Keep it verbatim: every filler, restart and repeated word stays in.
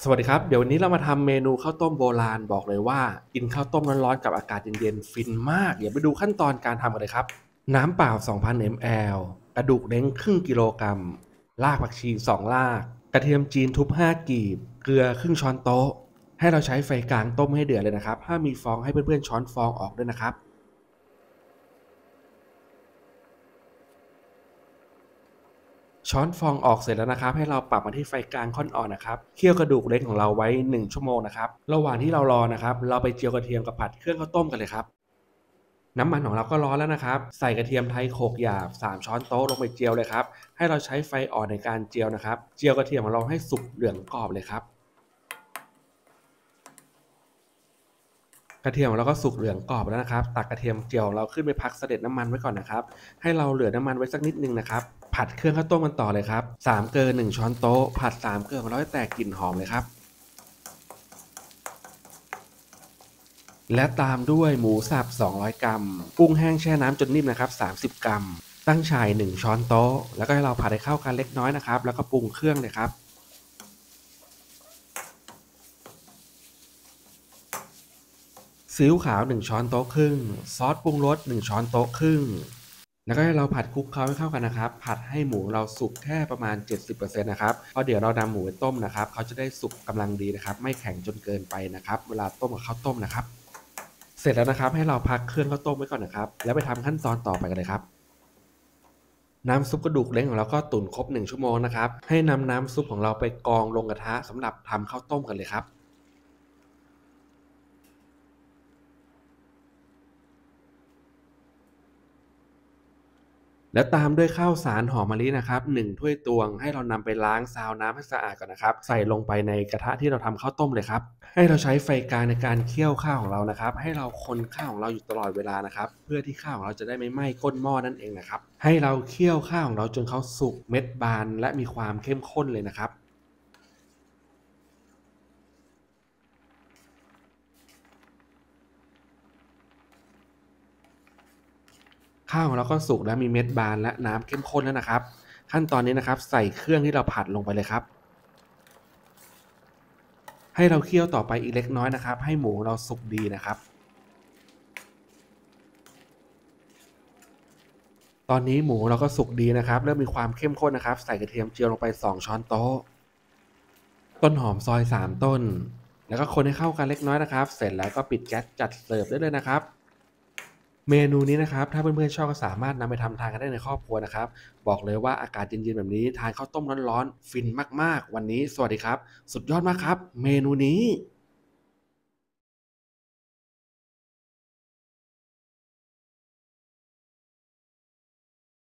สวัสดีครับเดี๋ยววันนี้เรามาทำเมนูข้าวต้มโบราณบอกเลยว่ากินข้าวต้มร้อนๆกับอากาศเย็นๆฟินมากเดี๋ยวไปดูขั้นตอนการทำกันเลยครับน้ำเปล่า สองพัน มิลลิลิตร กระดูกเล้งครึ่งกิโลกรัมรากผักชีสองรากกระเทียมจีนทุบห้ากีบเกลือครึ่งช้อนโต๊ะให้เราใช้ไฟกลางต้มให้เดือดเลยนะครับถ้ามีฟองให้เพื่อนๆช้อนฟองออกด้วยนะครับช้อนฟองออกเสร็จแล้วนะครับให้เราปรับมาที่ไฟกลางค่อนอ่อนนะครับเคี่ยวกระดูกเล้งของเราไว้หนึ่งชั่วโมงนะครับระหว่างที่เรารอนะครับเราไปเจียวกระเทียมกับผัดเครื่องข้าวต้มกันเลยครับน้ำมันของเราก็ร้อนแล้วนะครับใส่กระเทียมไทยโขลกหยาบสามช้อนโต๊ะลงไปเจียวเลยครับให้เราใช้ไฟอ่อนในการเจียวนะครับเจียวกระเทียมของเราให้สุกเหลืองกรอบเลยครับกระเทียมของเราก็สุกเหลืองกรอบแล้วนะครับตักกระเทียมเจียวเราขึ้นไปพักเสด็จน้ำมันไว้ก่อนนะครับให้เราเหลือน้ำมันไว้สักนิดนึงนะครับผัดเครื่องข้าวต้มกันต่อเลยครับสามเกลือหนึ่งช้อนโต๊ะผัดสามเกลือของเราให้แตกกลิ่นหอมเลยครับและตามด้วยหมูสับสองร้อยกรัมกุ้งแห้งแช่น้ำจนนิ่มนะครับสามสิบกรัมตั้งฉ่ายหนึ่งช้อนโต๊ะแล้วก็ให้เราผัดให้เข้ากันเล็กน้อยนะครับแล้วก็ปรุงเครื่องเลยครับซีอิ๊วขาวหนึ่งช้อนโต๊ะครึ่งซอสปรุงรสหนึ่งช้อนโต๊ะครึ่งแล้วก็ให้เราผัดคลุกเคล้าให้เข้ากันนะครับผัดให้หมูเราสุกแค่ประมาณ เจ็ดสิบเปอร์เซ็นต์ นะครับเพราะเดี๋ยวเรานำหมูไปต้มนะครับเขาจะได้สุกกำลังดีนะครับไม่แข็งจนเกินไปนะครับเวลาต้มกับข้าวต้มนะครับเสร็จแล้วนะครับให้เราพักเครื่องข้าวต้มไว้ก่อนนะครับแล้วไปทำขั้นตอนต่อไปกันเลยครับน้ำซุปกระดูกเล้งของเราก็ตุ๋นครบหนึ่งชั่วโมงนะครับให้นำน้ำซุปของเราไปกรองลงกระทะสำหรับทำข้าวต้มกันเลยครับ แล้วตามด้วยข้าวสารหอมมะลินะครับหนึ่งถ้วยตวงให้เรานำไปล้างซาวน้ำให้สะอาดก่อนนะครับใส่ลงไปในกระทะที่เราทำข้าวต้มเลยครับให้เราใช้ไฟกลางในการเคี่ยวข้าวของเรานะครับให้เราคนข้าวของเราอยู่ตลอดเวลานะครับเพื่อที่ข้าวของเราจะได้ไม่ไหม้ก้นหม้อนั่นเองนะครับให้เราเคี่ยวข้าวของเราจนเขาสุกเม็ดบานและมีความเข้มข้นเลยนะครับข้าวของเราก็สุกและมีเม็ดบานและน้ำเข้มข้นแล้วนะครับขั้นตอนนี้นะครับใส่เครื่องที่เราผัดลงไปเลยครับ ให้เราเคี่ยวต่อไปอีกเล็กน้อยนะครับให้หมูเราสุกดีนะครับตอนนี้หมูเราก็สุกดีนะครับเริ่มมีความเข้มข้นนะครับใส่กระเทียมเจียวลงไปสองช้อนโต๊ะต้นหอมซอยสามต้นแล้วก็คนให้เข้ากันเล็กน้อยนะครับเสร็จแล้วก็ปิดแก๊สจัดเสิร์ฟได้เลยนะครับเมนูนี้นะครับถ้าเพื่อนๆชอบก็สามารถนำไปทำทานกันได้ในครอบครัวนะครับบอกเลยว่าอากาศเย็นๆแบบนี้ทานข้าวต้มร้อนๆฟินมากๆวันนี้สวัสดีครับสุดยอดมากครับเมนูนี้